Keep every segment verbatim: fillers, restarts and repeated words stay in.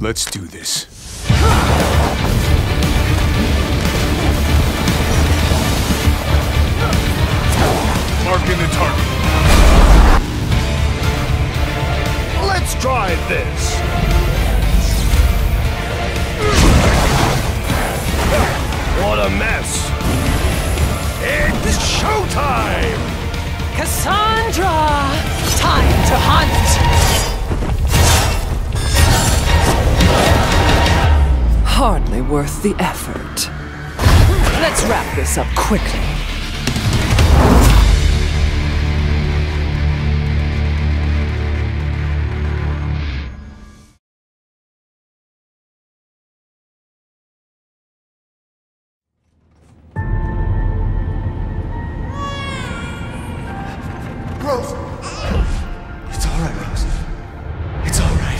Let's do this. Marking the target. Let's try this. What a mess. It's showtime! Cassandra! Time to hunt! Hardly worth the effort. Let's wrap this up quickly. Rose! It's all right, Rose. It's all right.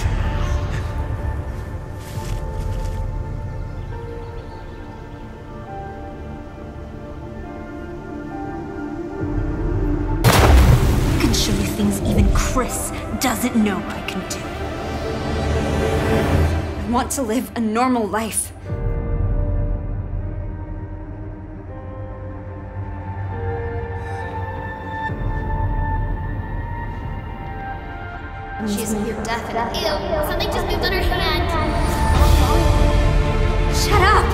I can show you things even Chris doesn't know I can do. I want to live a normal life. She's near death and ew, something just moved on her hand. Shut up!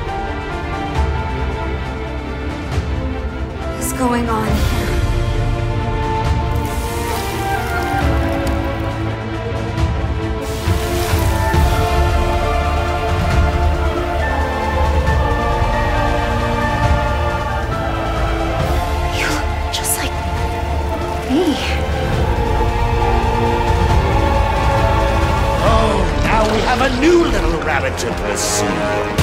What is going on here? You look just like me. We have a new little rabbit to pursue.